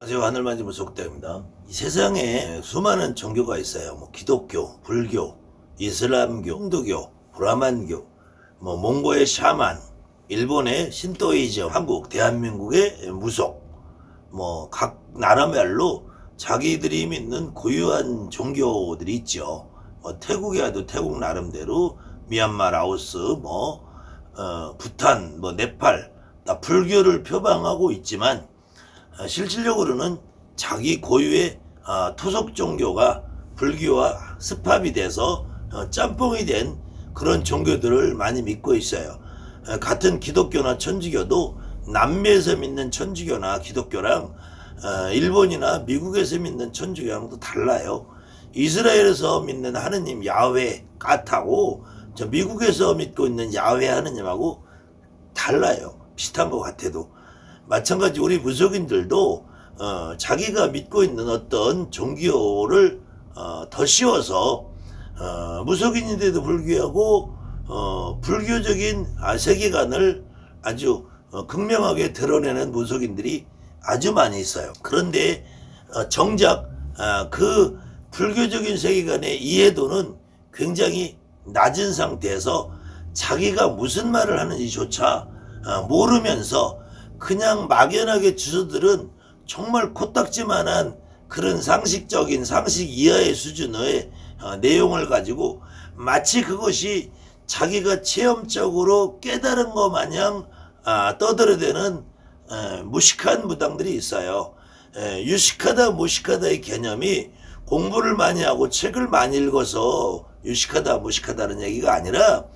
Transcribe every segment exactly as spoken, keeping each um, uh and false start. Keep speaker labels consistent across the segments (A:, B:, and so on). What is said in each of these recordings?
A: 안녕하세요. 하늘만지 무속대입니다. 이 세상에 수많은 종교가 있어요. 뭐 기독교, 불교, 이슬람교, 힌두교, 브라만교, 뭐 몽고의 샤만, 일본의 신도이즘, 한국, 대한민국의 무속, 뭐 각 나라별로 자기들이 믿는 고유한 종교들이 있죠. 뭐 태국에 와도 태국 나름대로 미얀마, 라오스, 뭐 어, 부탄, 뭐 네팔 다 불교를 표방하고 있지만 실질적으로는 자기 고유의 토속 종교가 불교와 습합이 돼서 짬뽕이 된 그런 종교들을 많이 믿고 있어요. 같은 기독교나 천주교도 남미에서 믿는 천주교나 기독교랑 일본이나 미국에서 믿는 천주교랑 또 달라요. 이스라엘에서 믿는 하느님 야훼 까타고 저 미국에서 믿고 있는 야훼 하느님하고 달라요. 비슷한 것 같아도. 마찬가지 우리 무속인들도 어, 자기가 믿고 있는 어떤 종교를 어, 더 씌워서 어, 무속인인데도 불구하고 어, 불교적인 아, 세계관을 아주 어, 극명하게 드러내는 무속인들이 아주 많이 있어요. 그런데 어, 정작 어, 그 불교적인 세계관의 이해도는 굉장히 낮은 상태에서 자기가 무슨 말을 하는지조차 어, 모르면서 그냥 막연하게 주소들은 정말 코딱지만한 그런 상식적인 상식 이하의 수준의 어, 내용을 가지고 마치 그것이 자기가 체험적으로 깨달은 것 마냥 아, 떠들어대는 에, 무식한 무당들이 있어요. 에, 유식하다 무식하다의 개념이 공부를 많이 하고 책을 많이 읽어서 유식하다 무식하다는 얘기가 아니라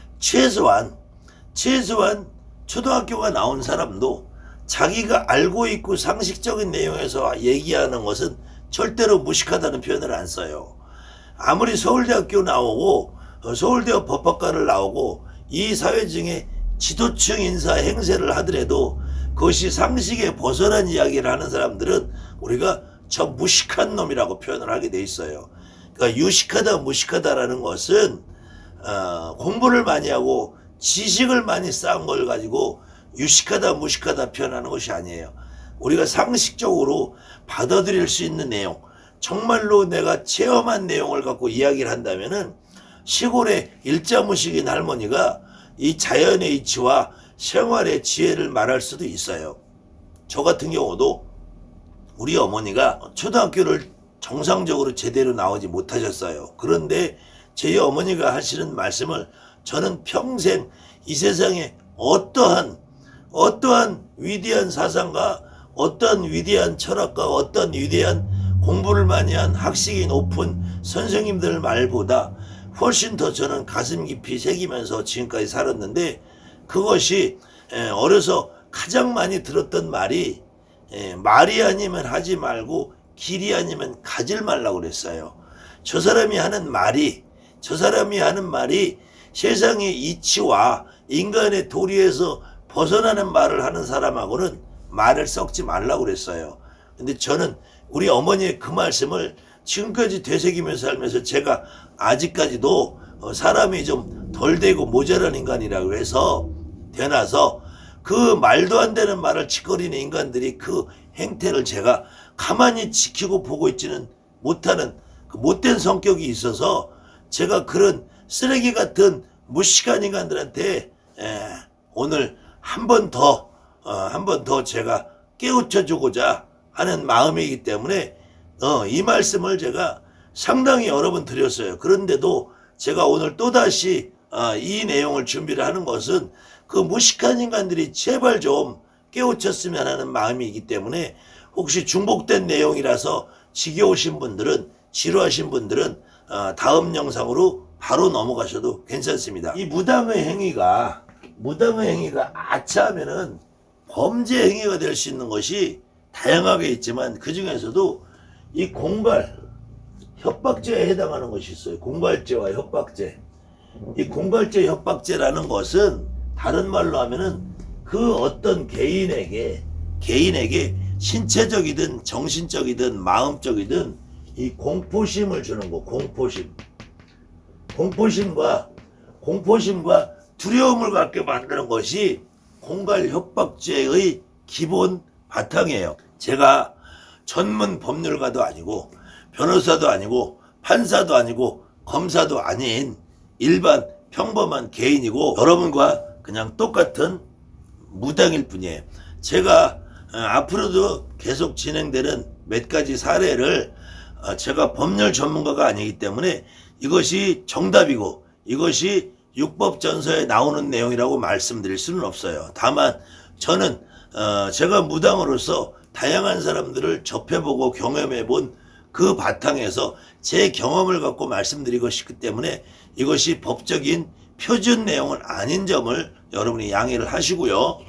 A: 최소한 최소한 초등학교가 나온 사람도 자기가 알고 있고 상식적인 내용에서 얘기하는 것은 절대로 무식하다는 표현을 안 써요. 아무리 서울대학교 나오고 서울대학 법학과를 나오고 이 사회중에 지도층 인사 행세를 하더라도 그것이 상식에 벗어난 이야기를 하는 사람들은 우리가 저 무식한 놈이라고 표현을 하게 돼 있어요. 그러니까 유식하다 무식하다라는 것은 어, 공부를 많이 하고 지식을 많이 쌓은 걸 가지고 유식하다 무식하다 표현하는 것이 아니에요. 우리가 상식적으로 받아들일 수 있는 내용, 정말로 내가 체험한 내용을 갖고 이야기를 한다면은 시골의 일자무식인 할머니가 이 자연의 이치와 생활의 지혜를 말할 수도 있어요. 저 같은 경우도 우리 어머니가 초등학교를 정상적으로 제대로 나오지 못하셨어요. 그런데 제 어머니가 하시는 말씀을 저는 평생 이 세상에 어떠한 어떠한 위대한 사상가, 어떠한 위대한 철학가, 어떠한 위대한 공부를 많이 한 학식이 높은 선생님들 말보다 훨씬 더 저는 가슴 깊이 새기면서 지금까지 살았는데, 그것이 어려서 가장 많이 들었던 말이 말이 아니면 하지 말고 길이 아니면 가질 말라고 그랬어요. 저 사람이 하는 말이 저 사람이 하는 말이 세상의 이치와 인간의 도리에서 벗어나는 말을 하는 사람하고는 말을 섞지 말라고 그랬어요. 근데 저는 우리 어머니의 그 말씀을 지금까지 되새기면서 살면서 제가 아직까지도 사람이 좀 덜 되고 모자란 인간이라고 해서 되나서 그 말도 안 되는 말을 짓거리는 인간들이 그 행태를 제가 가만히 지키고 보고 있지는 못하는 그 못된 성격이 있어서 제가 그런 쓰레기 같은 무식한 인간들한테 에, 오늘 한 번 더, 어, 한 번 더 제가 깨우쳐 주고자 하는 마음이기 때문에 어, 이 말씀을 제가 상당히 여러 번 드렸어요. 그런데도 제가 오늘 또다시 어, 이 내용을 준비를 하는 것은 그 무식한 인간들이 제발 좀 깨우쳤으면 하는 마음이기 때문에 혹시 중복된 내용이라서 지겨우신 분들은, 지루하신 분들은 어, 다음 영상으로 바로 넘어가셔도 괜찮습니다. 이 무당의 행위가 무당의 행위가 아차하면은 범죄 행위가 될 수 있는 것이 다양하게 있지만 그 중에서도 이 공갈, 협박죄에 해당하는 것이 있어요. 공갈죄와 협박죄. 이 공갈죄, 협박죄라는 것은 다른 말로 하면은 그 어떤 개인에게 개인에게 신체적이든 정신적이든 마음적이든 이 공포심을 주는 거. 공포심. 공포심과 공포심과 두려움을 갖게 만드는 것이 공갈 협박죄의 기본 바탕이에요. 제가 전문 법률가도 아니고 변호사도 아니고 판사도 아니고 검사도 아닌 일반 평범한 개인이고 여러분과 그냥 똑같은 무당일 뿐이에요. 제가 앞으로도 계속 진행되는 몇 가지 사례를 제가 법률 전문가가 아니기 때문에 이것이 정답이고 이것이 육법전서에 나오는 내용이라고 말씀드릴 수는 없어요. 다만 저는 제가 무당으로서 다양한 사람들을 접해보고 경험해본 그 바탕에서 제 경험을 갖고 말씀드리고 싶기 때문에 이것이 법적인 표준 내용은 아닌 점을 여러분이 양해를 하시고요.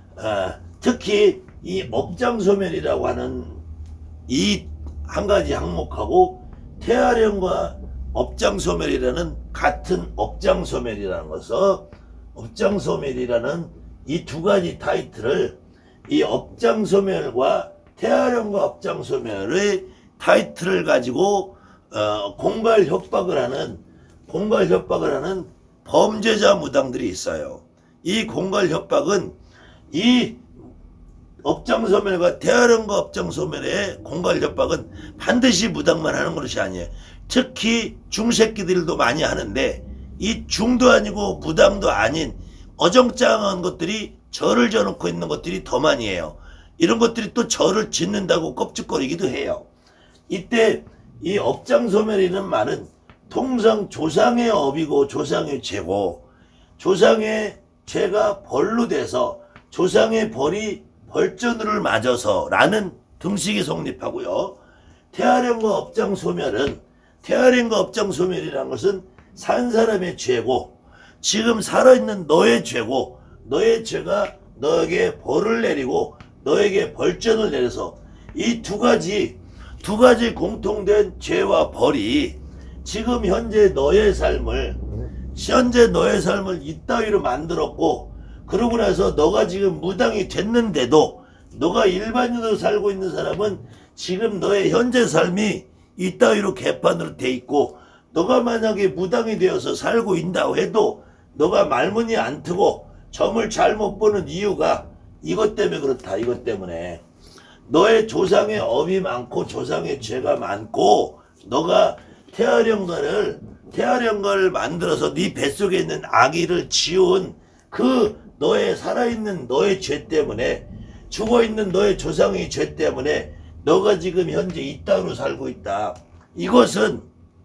A: 특히 이 업장소멸이라고 하는 이 한 가지 항목하고 태아령과 업장소멸이라는 같은 업장소멸이라는 것은 업장소멸이라는 이 두 가지 타이틀을 이 업장소멸과 태아령과 업장소멸의 타이틀을 가지고 어, 공갈협박을 하는 공갈협박을 하는 범죄자 무당들이 있어요. 이 공갈협박은 이 업장소멸과 태아령과 업장소멸의 공갈협박은 반드시 무당만 하는 것이 아니에요. 특히 중새끼들도 많이 하는데 이 중도 아니고 무당도 아닌 어정쩡한 것들이 절을 져놓고 있는 것들이 더 많이 해요. 이런 것들이 또 절을 짓는다고 껍죽거리기도 해요. 이때 이 업장소멸이라는 말은 통상 조상의 업이고 조상의 죄고 조상의 죄가 벌로 돼서 조상의 벌이 벌전을 맞아서 라는 등식이 성립하고요. 태아령과 업장소멸은 태아령과 업장소멸이라는 것은 산 사람의 죄고 지금 살아있는 너의 죄고 너의 죄가 너에게 벌을 내리고 너에게 벌전을 내려서 이 두 가지 두 가지 공통된 죄와 벌이 지금 현재 너의 삶을 현재 너의 삶을 이따위로 만들었고 그러고 나서 너가 지금 무당이 됐는데도 너가 일반인으로 살고 있는 사람은 지금 너의 현재 삶이 이따위로 개판으로 돼 있고 너가 만약에 무당이 되어서 살고 있다고 해도 너가 말문이 안 트고 점을 잘못 보는 이유가 이것 때문에 그렇다. 이것 때문에 너의 조상의 업이 많고 조상의 죄가 많고 너가 태아령가를 태아령가를 만들어서 네 뱃속에 있는 아기를 지운 그 너의 살아있는 너의 죄 때문에 죽어있는 너의 조상의 죄 때문에 너가 지금 현재 이 땅으로 살고 있다. 이것은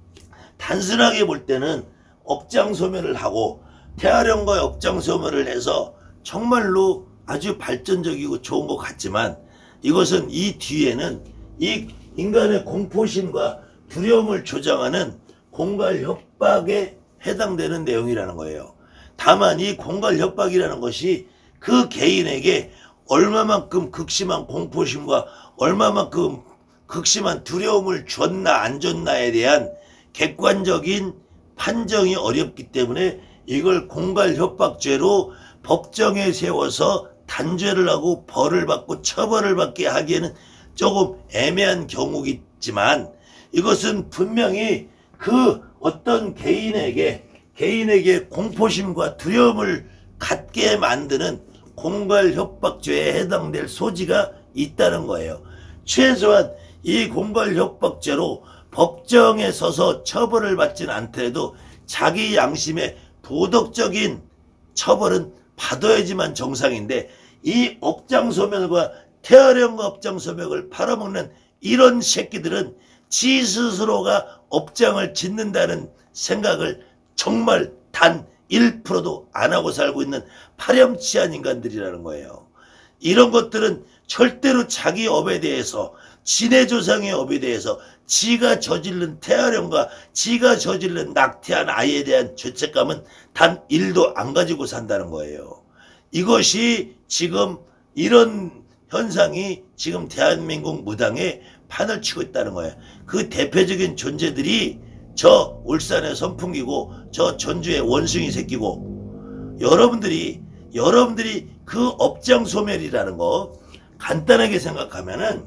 A: 단순하게 볼 때는 업장소멸을 하고 태아령과 업장소멸을 해서 정말로 아주 발전적이고 좋은 것 같지만 이것은 이 뒤에는 이 인간의 공포심과 두려움을 조장하는 공갈협박에 해당되는 내용이라는 거예요. 다만 이 공갈협박이라는 것이 그 개인에게 얼마만큼 극심한 공포심과 얼마만큼 극심한 두려움을 줬나 안 줬나에 대한 객관적인 판정이 어렵기 때문에 이걸 공갈협박죄로 법정에 세워서 단죄를 하고 벌을 받고 처벌을 받게 하기에는 조금 애매한 경우겠지만 이것은 분명히 그 어떤 개인에게 개인에게 공포심과 두려움을 갖게 만드는 공갈협박죄에 해당될 소지가 있다는 거예요. 최소한 이 공갈협박죄로 법정에 서서 처벌을 받지는 않더라도 자기 양심의 도덕적인 처벌은 받아야지만 정상인데 이 업장소멸과 태아령과 업장소멸을 팔아먹는 이런 새끼들은 지 스스로가 업장을 짓는다는 생각을 정말 단 일 퍼센트도 안 하고 살고 있는 파렴치한 인간들이라는 거예요. 이런 것들은 절대로 자기 업에 대해서 지네 조상의 업에 대해서 지가 저지른 태아령과 지가 저지른 낙태한 아이에 대한 죄책감은 단 일도 안 가지고 산다는 거예요. 이것이 지금 이런 현상이 지금 대한민국 무당에 판을 치고 있다는 거예요. 그 대표적인 존재들이 저 울산의 선풍기고 저 전주의 원숭이 새끼고 여러분들이 여러분들이 그 업장소멸이라는 거 간단하게 생각하면은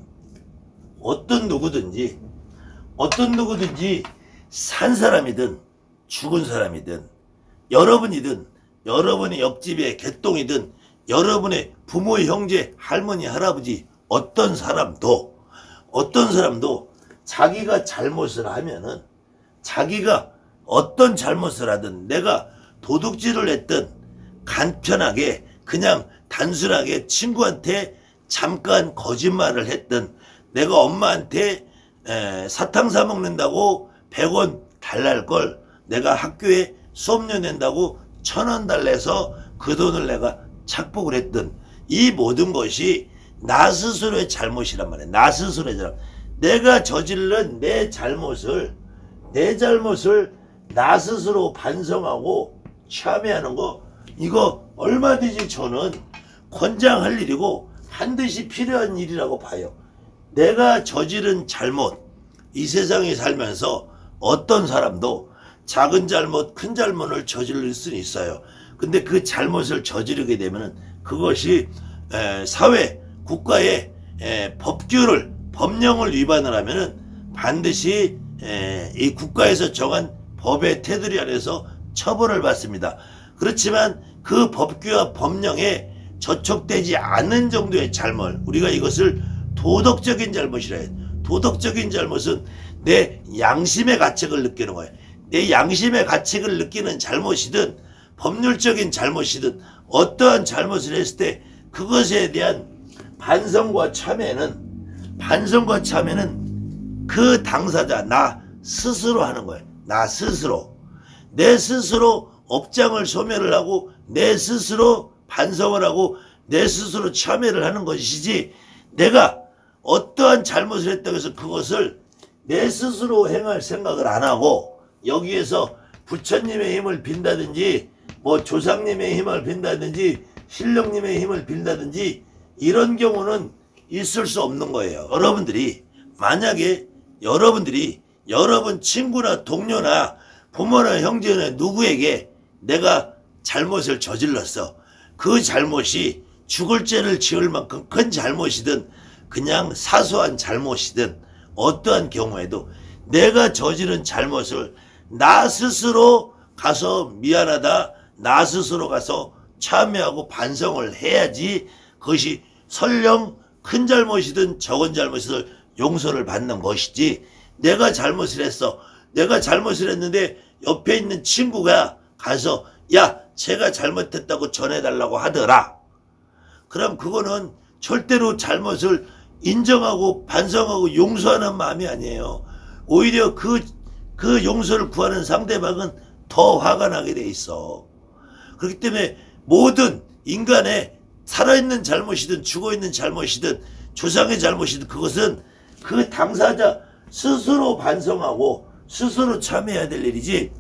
A: 어떤 누구든지 어떤 누구든지 산 사람이든 죽은 사람이든 여러분이든 여러분의 옆집의 개똥이든 여러분의 부모 형제 할머니 할아버지 어떤 사람도 어떤 사람도 자기가 잘못을 하면은 자기가 어떤 잘못을 하든 내가 도둑질을 했든 간편하게 그냥 단순하게 친구한테 잠깐 거짓말을 했든 내가 엄마한테 에, 사탕 사 먹는다고 백 원 달랄 걸 내가 학교에 수업료 낸다고 천 원 달래서 그 돈을 내가 착복을 했든 이 모든 것이 나 스스로의 잘못이란 말이야. 나 스스로의 잘못. 내가 저지른 내 잘못을 내 잘못을 나 스스로 반성하고 참여하는 거 이거 얼마든지 저는 권장할 일이고 반드시 필요한 일이라고 봐요. 내가 저지른 잘못 이 세상에 살면서 어떤 사람도 작은 잘못 큰 잘못을 저지를 수는 있어요. 근데 그 잘못을 저지르게 되면은 그것이 에, 사회 국가의 에, 법규를 법령을 위반을 하면은 반드시 에, 이 국가에서 정한 법의 테두리 안에서 처벌을 받습니다. 그렇지만 그 법규와 법령에 저촉되지 않는 정도의 잘못, 우리가 이것을 도덕적인 잘못이라 해요. 도덕적인 잘못은 내 양심의 가책을 느끼는 거예요. 내 양심의 가책을 느끼는 잘못이든 법률적인 잘못이든 어떠한 잘못을 했을 때 그것에 대한 반성과 참회는 반성과 참회는 그 당사자 나 스스로 하는 거예요. 나 스스로 내 스스로 업장을 소멸을 하고 내 스스로 반성을 하고 내 스스로 참회를 하는 것이지 내가 어떠한 잘못을 했다고 해서 그것을 내 스스로 행할 생각을 안 하고 여기에서 부처님의 힘을 빈다든지 뭐 조상님의 힘을 빈다든지 신령님의 힘을 빈다든지 이런 경우는 있을 수 없는 거예요. 여러분들이 만약에 여러분들이 여러분 친구나 동료나 부모나 형제나 누구에게 내가 잘못을 저질렀어. 그 잘못이 죽을 죄를 지을 만큼 큰 잘못이든 그냥 사소한 잘못이든 어떠한 경우에도 내가 저지른 잘못을 나 스스로 가서 미안하다 나 스스로 가서 참여하고 반성을 해야지 그것이 설령 큰 잘못이든 적은 잘못이든 용서를 받는 것이지 내가 잘못을 했어. 내가 잘못을 했는데 옆에 있는 친구가 가서 야 제가 잘못했다고 전해달라고 하더라. 그럼 그거는 절대로 잘못을 인정하고 반성하고 용서하는 마음이 아니에요. 오히려 그, 그 용서를 구하는 상대방은 더 화가 나게 돼 있어. 그렇기 때문에 모든 인간의 살아있는 잘못이든 죽어있는 잘못이든 조상의 잘못이든 그것은 그 당사자 스스로 반성하고 스스로 참여해야 될 일이지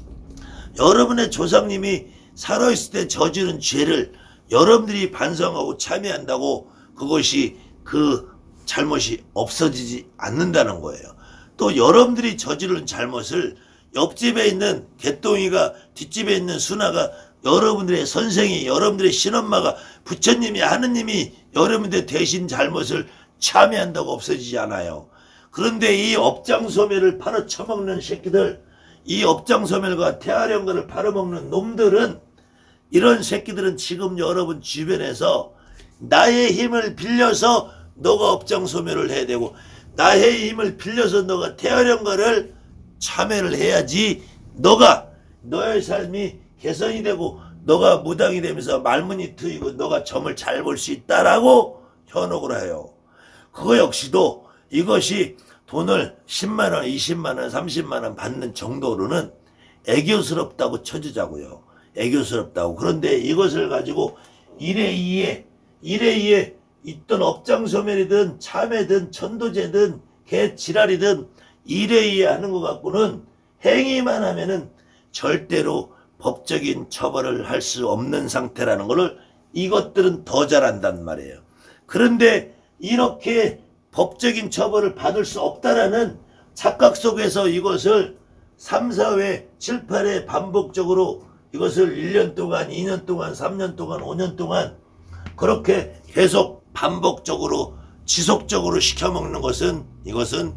A: 여러분의 조상님이 살아있을 때 저지른 죄를 여러분들이 반성하고 참여한다고 그것이 그 잘못이 없어지지 않는다는 거예요. 또 여러분들이 저지른 잘못을 옆집에 있는 개똥이가 뒷집에 있는 순아가 여러분들의 선생이 여러분들의 신엄마가 부처님이 하느님이 여러분들 대신 잘못을 참여한다고 없어지지 않아요. 그런데 이 업장소멸을 팔아쳐먹는 새끼들 이 업장소멸과 태아령가를 팔아먹는 놈들은 이런 새끼들은 지금 여러분 주변에서 나의 힘을 빌려서 너가 업장소멸을 해야 되고 나의 힘을 빌려서 너가 태아령가를 참여를 해야지 너가 너의 삶이 개선이 되고 너가 무당이 되면서 말문이 트이고 너가 점을 잘 볼 수 있다라고 현혹을 해요. 그거 역시도 이것이 돈을 십만 원, 이십만 원, 삼십만 원 받는 정도로는 애교스럽다고 쳐주자고요. 애교스럽다고. 그런데 이것을 가지고 일에 이에 일에 이에 있던 업장소멸이든 참회든 천도제든 개지랄이든 일에 이에 하는 것 갖고는 행위만 하면은 절대로 법적인 처벌을 할 수 없는 상태라는 것을 이것들은 더 잘한단 말이에요. 그런데 이렇게 법적인 처벌을 받을 수 없다라는 착각 속에서 이것을 삼, 사 회, 칠, 팔 회 반복적으로 이것을 일 년 동안, 이 년 동안, 삼 년 동안, 오 년 동안 그렇게 계속 반복적으로 지속적으로 시켜먹는 것은 이것은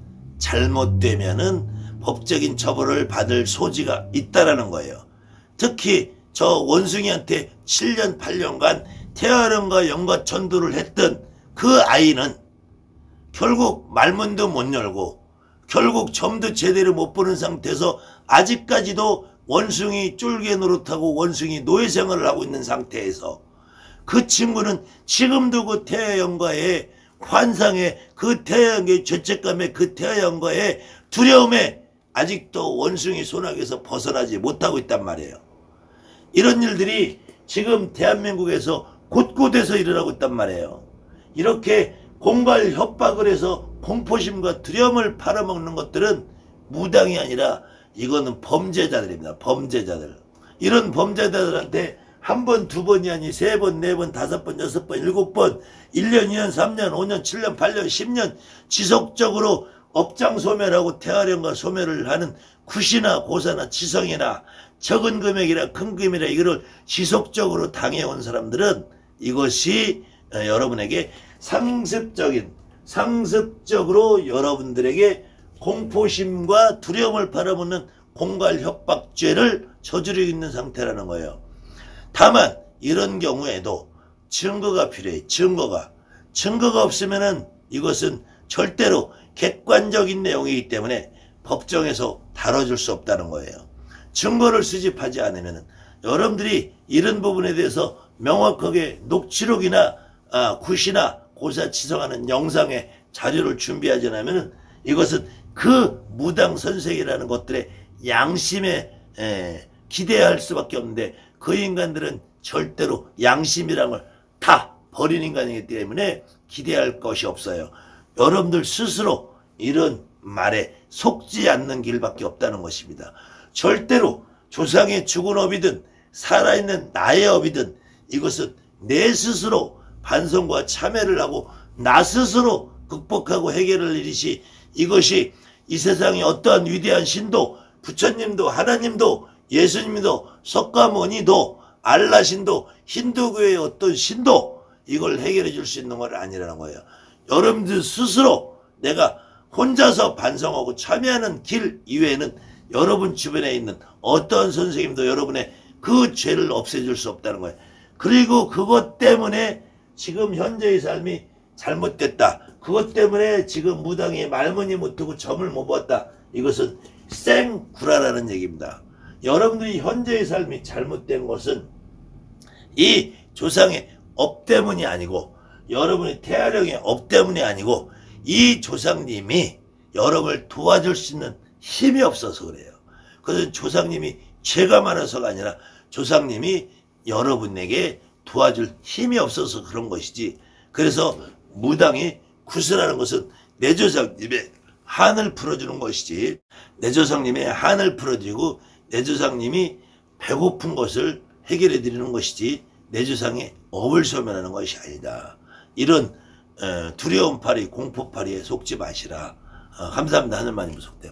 A: 잘못되면은 법적인 처벌을 받을 소지가 있다라는 거예요. 특히 저 원숭이한테 칠 년, 팔 년간 태아령과 영가천도를 했던 그 아이는 결국 말문도 못 열고 결국 점도 제대로 못 보는 상태에서 아직까지도 원숭이 쫄개 노릇하고 원숭이 노예 생활을 하고 있는 상태에서 그 친구는 지금도 그 태아영과의 환상에 그 태아영의 죄책감에 그 태아영과의 두려움에 아직도 원숭이 손아귀에서 벗어나지 못하고 있단 말이에요. 이런 일들이 지금 대한민국에서 곳곳에서 일어나고 있단 말이에요. 이렇게 공갈 협박을 해서 공포심과 두려움을 팔아먹는 것들은 무당이 아니라 이거는 범죄자들입니다. 범죄자들. 이런 범죄자들한테 한 번, 두 번이 아니 세 번, 네 번, 다섯 번, 여섯 번, 일곱 번, 일 년, 이 년, 삼 년, 오 년, 칠 년, 팔 년, 십 년 지속적으로 업장 소멸하고 태아령과 소멸을 하는 굿이나 고사나 지성이나 적은 금액이나 큰 금액이나 이거를 지속적으로 당해온 사람들은 이것이 여러분에게 상습적인 상습적으로 여러분들에게 공포심과 두려움을 팔아먹는 공갈협박죄를 저지르고 있는 상태라는 거예요. 다만 이런 경우에도 증거가 필요해. 증거가. 증거가 없으면은 이것은 절대로 객관적인 내용이기 때문에 법정에서 다뤄줄 수 없다는 거예요. 증거를 수집하지 않으면은 여러분들이 이런 부분에 대해서 명확하게 녹취록이나 아, 굿이나 고사치성하는 영상의 자료를 준비하지 않으면 이것은 그 무당 선생이라는 것들의 양심에 에, 기대할 수밖에 없는데 그 인간들은 절대로 양심이란 걸 다 버린 인간이기 때문에 기대할 것이 없어요. 여러분들 스스로 이런 말에 속지 않는 길밖에 없다는 것입니다. 절대로 조상의 죽은 업이든 살아있는 나의 업이든 이것은 내 스스로 반성과 참회를 하고 나 스스로 극복하고 해결할 일이시 이것이 이 세상에 어떠한 위대한 신도 부처님도 하나님도 예수님도 석가모니도 알라신도 힌두교의 어떤 신도 이걸 해결해 줄 수 있는 건 아니라는 거예요. 여러분들 스스로 내가 혼자서 반성하고 참여하는 길 이외에는 여러분 주변에 있는 어떤 선생님도 여러분의 그 죄를 없애줄 수 없다는 거예요. 그리고 그것 때문에 지금 현재의 삶이 잘못됐다. 그것 때문에 지금 무당이 말문이 못하고 점을 못 봤다. 이것은 생구라라는 얘기입니다. 여러분들이 현재의 삶이 잘못된 것은 이 조상의 업 때문이 아니고 여러분의 태아령의 업 때문이 아니고 이 조상님이 여러분을 도와줄 수 있는 힘이 없어서 그래요. 그래서 조상님이 죄가 많아서가 아니라 조상님이 여러분에게 도와줄 힘이 없어서 그런 것이지. 그래서 무당이 구슬하는 것은 내 조상님의 한을 풀어주는 것이지 내 조상님의 한을 풀어주고 내 조상님이 배고픈 것을 해결해 드리는 것이지 내 조상의 업을 소멸하는 것이 아니다. 이런 두려움팔이 공포팔이에 속지 마시라. 감사합니다. 하늘만이 무속대요.